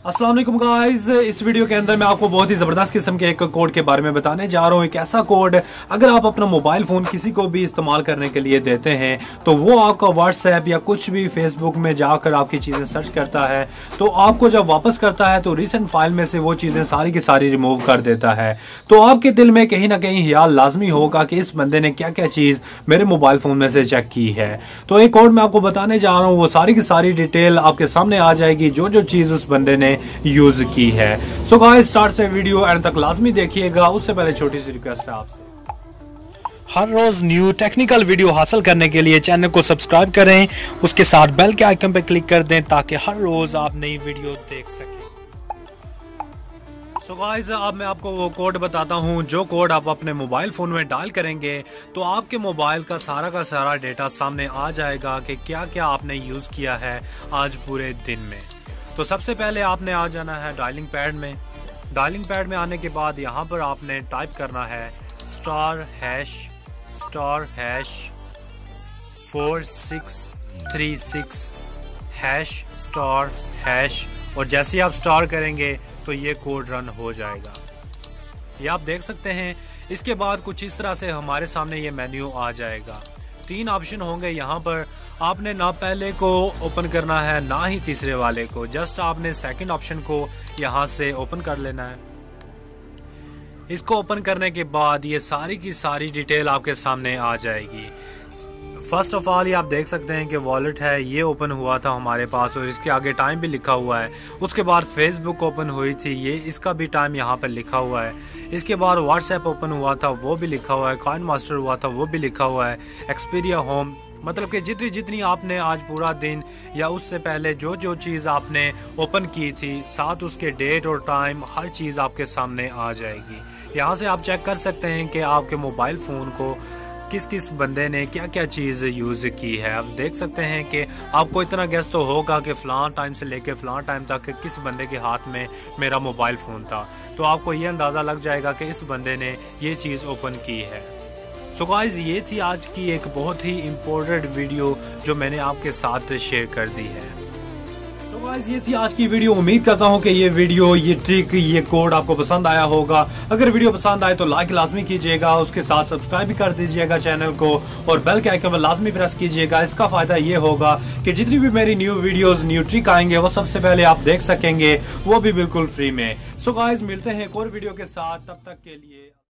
अस्सलाम वालेकुम गाइस, इस वीडियो के अंदर मैं आपको बहुत ही ज़बरदस्त किस्म के एक कोड के बारे में बताने जा रहा हूँ। एक ऐसा कोड अगर आप अपना मोबाइल फ़ोन किसी को भी इस्तेमाल करने के लिए देते हैं तो वो आपका व्हाट्सएप या कुछ भी फेसबुक में जाकर आपकी चीज़ें सर्च करता है, तो आपको जब वापस करता है तो रिसेंट फाइल में से वो चीज़ें सारी की सारी रिमूव कर देता है। तो आपके दिल में कहीं ना कहीं ख्याल लाजमी होगा कि इस बंदे ने क्या क्या चीज़ मेरे मोबाइल फ़ोन में से चेक की है। तो एक कोड मैं आपको बताने जा रहा हूँ, वो सारी की सारी डिटेल आपके सामने आ जाएगी जो जो चीज़ उस बंदे ने यूज की है। सो गाइस, स्टार्ट से वीडियो एंड तक लाजमी देखिएगा। उससे पहले छोटी सी रिक्वेस्ट है आपसे, हर रोज न्यू टेक्निकल वीडियो हासिल करने के लिए चैनल को सब्सक्राइब करें, उसके साथ बेल के आइकन पर क्लिक कर दें ताकि हर रोज आप नई वीडियो देख सकें। सो गाइस, अब मैं आपको वो कोड बताता हूँ जो कोड आप अपने मोबाइल फ़ोन में डायल करेंगे तो आपके मोबाइल का सारा डेटा सामने आ जाएगा कि क्या क्या आपने यूज़ किया है आज पूरे दिन में। तो सबसे पहले आपने आ जाना है डायलिंग पैड में। डायलिंग पैड में आने के बाद यहाँ पर आपने टाइप करना है *#4636# और जैसे ही आप स्टार करेंगे तो ये कोड रन हो जाएगा। ये आप देख सकते हैं। इसके बाद कुछ इस तरह से हमारे सामने ये मेन्यू आ जाएगा। 3 ऑप्शन होंगे यहाँ पर। आपने ना पहले को ओपन करना है ना ही तीसरे वाले को, जस्ट आपने सेकंड ऑप्शन को यहाँ से ओपन कर लेना है। इसको ओपन करने के बाद ये सारी की सारी डिटेल आपके सामने आ जाएगी। फर्स्ट ऑफ ऑल ये आप देख सकते हैं कि वॉलेट है, ये ओपन हुआ था हमारे पास और इसके आगे टाइम भी लिखा हुआ है। उसके बाद फेसबुक ओपन हुई थी, ये इसका भी टाइम यहाँ पर लिखा हुआ है। इसके बाद व्हाट्सएप ओपन हुआ था, वो भी लिखा हुआ है। कॉइन मास्टर हुआ था, वो भी लिखा हुआ है। एक्सपीरिया होम, मतलब कि जितनी आपने आज पूरा दिन या उससे पहले जो जो चीज़ आपने ओपन की थी, साथ उसके डेट और टाइम, हर चीज़ आपके सामने आ जाएगी। यहाँ से आप चेक कर सकते हैं कि आपके मोबाइल फ़ोन को किस किस बंदे ने क्या क्या चीज़ यूज़ की है। आप देख सकते हैं कि आपको इतना गेस तो होगा कि फ़लाँ टाइम से लेके फ़लाँ टाइम तक किस बंदे के हाथ में मेरा मोबाइल फ़ोन था, तो आपको ये अंदाज़ा लग जाएगा कि इस बंदे ने ये चीज़ ओपन की है। सो गाइस, ये थी आज की एक बहुत ही इम्पोर्टेंट वीडियो जो मैंने आपके साथ शेयर कर दी है। तो गाइस, ये थी आज की वीडियो। उम्मीद करता हूँ कि ये वीडियो, ये ट्रिक, ये कोड आपको पसंद आया होगा। अगर वीडियो पसंद आए तो लाइक लाजमी कीजिएगा, उसके साथ सब्सक्राइब भी कर दीजिएगा चैनल को और बेल के आइकन पर लाजमी प्रेस कीजिएगा। इसका फायदा ये होगा कि जितनी भी मेरी न्यू वीडियोस, न्यू ट्रिक आएंगे वो सबसे पहले आप देख सकेंगे, वो भी बिल्कुल फ्री में। सो गाइस, मिलते हैं एक और वीडियो के साथ, तब तक के लिए।